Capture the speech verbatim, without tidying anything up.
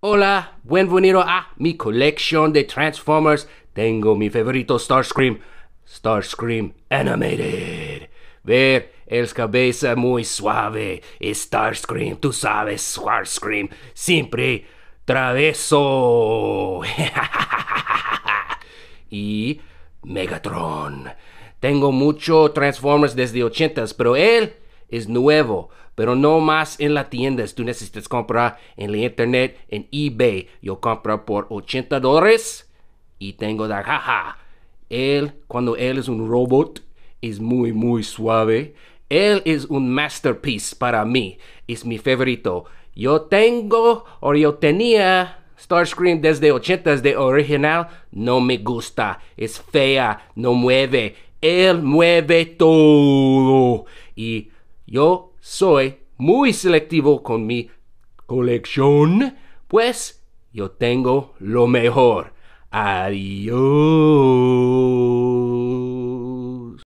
Hola, bienvenido a mi colección de Transformers. Tengo mi favorito Starscream, Starscream Animated. Ver el cabeza muy suave, Starscream, tú sabes, Starscream, siempre traveso. Y Megatron. Tengo mucho Transformers desde ochentas, pero él es nuevo, pero no más en las tiendas. Tú necesitas comprar en la internet, en eBay. Yo compro por ochenta dólares y tengo la caja. Él, cuando él es un robot, es muy, muy suave. Él es un masterpiece para mí. Es mi favorito. Yo tengo, o yo tenía, Starscream desde ochentas de original. No me gusta. Es fea. No mueve. Él mueve todo. Y yo soy muy selectivo con mi colección, pues yo tengo lo mejor. Adiós.